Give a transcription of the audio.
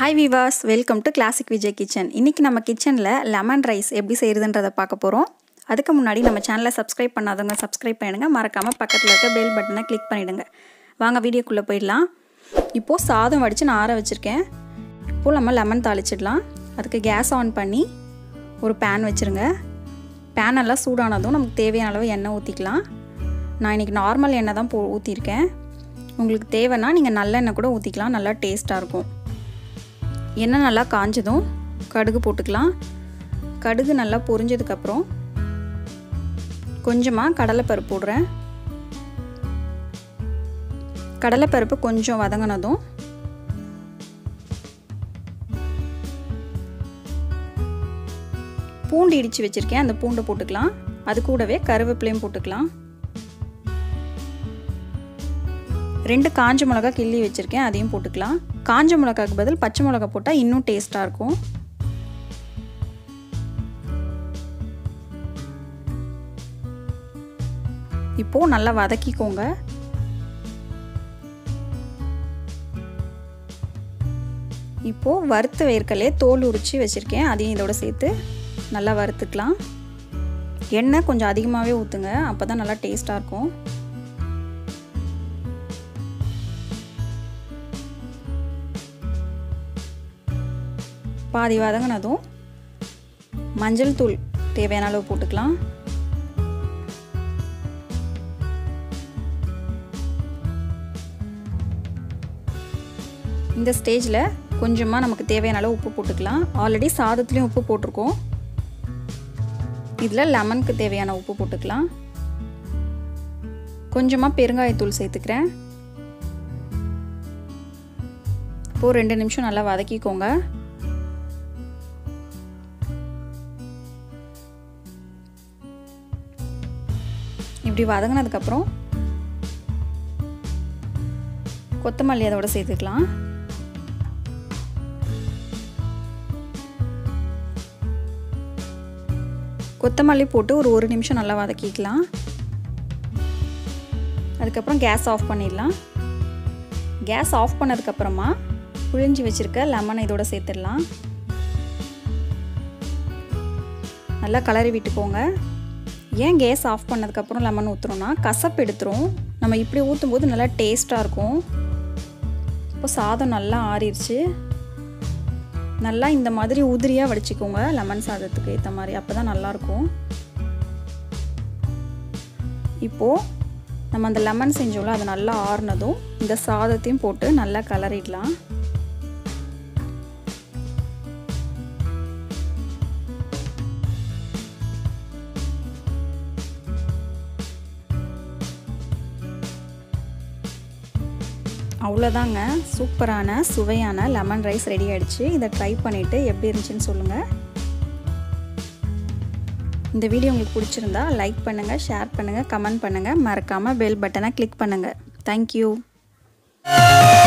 Hi viewers, welcome to Classic Vijay Kitchen. இன்னைக்கு நம்ம கிச்சன்ல லெமன் ரைஸ் எப்படி செய்யறதுன்றத பார்க்க போறோம். அதுக்கு முன்னாடி நம்ம சேனலை சப்ஸ்கிரைப் பண்ணாதவங்க சப்ஸ்கிரைப் பண்ணுங்க. மறக்காம பக்கத்துல இருக்க பெல் பட்டனை கிளிக் பண்ணிடுங்க. வாங்க வீடியோக்குள்ள போய்டலாம். இப்போ சாதம் வடிச்சு நான் ஆற வச்சிருக்கேன். இப்போ நம்ம லெமன் தாளிச்சிடலாம். அதுக்கு கேஸ் ஆன் பண்ணி ஒரு pan வச்சிருங்க. pan எல்லாம் சூடானதும் நமக்கு தேவையான அளவு எண்ணெய் ஊத்திக்கலாம். நான் இன்னைக்கு நார்மல் எண்ணெய் தான் ஊத்திருக்கேன். உங்களுக்கு தேவைனா நீங்க நல்லெண்ணெய் கூட ஊத்திக்கலாம். நல்லா டேஸ்டா இருக்கும். எண்ணெய் நல்லா காஞ்சதும் கடுகு போட்டுக்கலாம். கடுகு நல்லா பொரிஞ்சதுக்கு அப்புறம் கொஞ்சமா கடலைப்பருப்பு போடுறேன். கடலைப்பருப்பு கொஞ்சம் வதங்கினதும் பூண்டு இடிச்சு வச்சிருக்கேன். அந்த பூண்டை போட்டுக்கலாம். அது கூடவே கருவேப்பிலையும் போட்டுக்கலாம். 2 காஞ்ச மிளகாய் கிள்ளி வச்சிருக்கேன். அதையும் போட்டுக்கலாம். காஞ்ச மிளகாய்க்கு பதில் பச்சை மிளகாய் போட்டா இன்னும் டேஸ்டா இருக்கும். இப்போ நல்லா வதக்கிக்கோங்க. இப்போ வறுத்த வேர்க்கடலையை தோல் உரிச்சு வச்சிருக்கேன். அதையும் இதோட சேர்த்து நல்லா வறுத்துக்கலாம். எண்ணெய் கொஞ்சம் அதிகமாகவே ஊற்றுங்க. அப்போ தான் நல்லா டேஸ்டாக இருக்கும். பாதி வதங்கினதும் மஞ்சள் தூள் தேவையான அளவு போட்டுக்கலாம். இந்த ஸ்டேஜில் கொஞ்சமாக நமக்கு தேவையான அளவு உப்பு போட்டுக்கலாம். ஆல்ரெடி சாதத்துலேயும் உப்பு போட்டிருக்கோம். இதில் லெமனுக்கு தேவையான உப்பு போட்டுக்கலாம். கொஞ்சமாக பெருங்காயத்தூள் சேர்த்துக்கிறேன். இப்போது 2 நிமிஷம் நல்லா வதக்கிக்கோங்க. இப்படி வதங்கினதுக்கப்புறம் கொத்தமல்லி அதோட சேர்த்துக்கலாம். கொத்தமல்லி போட்டு ஒரு 1 நிமிஷம் நல்லா வதக்கிக்கலாம். அதுக்கப்புறம் கேஸ் ஆஃப் பண்ணிடலாம். கேஸ் ஆஃப் பண்ணதுக்கப்புறமா புழிஞ்சு வச்சுருக்க லெமனை இதோட சேர்த்துடலாம். நல்லா கலரி விட்டுக்கோங்க. ஏன் கேஸ் ஆஃப் பண்ணதுக்கப்புறம் லெமன் ஊற்றுறோன்னா கசப்பு எடுத்துரும். நம்ம இப்படி ஊற்றும்போது நல்லா டேஸ்ட்டாக இருக்கும். இப்போ சாதம் நல்லா ஆறிடுச்சு. நல்லா இந்த மாதிரி உதிரியாக வடிச்சிக்கோங்க. லெமன் சாதத்துக்கு ஏற்ற மாதிரி, அப்போ தான் நல்லாயிருக்கும். இப்போது நம்ம அந்த லெமன் செஞ்சோம்ல, அது நல்லா ஆறுனதும் இந்த சாதத்தையும் போட்டு நல்லா கலரிடலாம். அவ்வளோதாங்க, சூப்பரான சுவையான லெமன் ரைஸ் ரெடி ஆகிடுச்சு. இதை ட்ரை பண்ணிவிட்டு எப்படி இருந்துச்சுன்னு சொல்லுங்கள். இந்த வீடியோ உங்களுக்கு பிடிச்சிருந்தா லைக் பண்ணுங்கள், ஷேர் பண்ணுங்கள், கமெண்ட் பண்ணுங்கள். மறக்காமல் பெல் பட்டனை கிளிக் பண்ணுங்கள். தேங்க்யூ.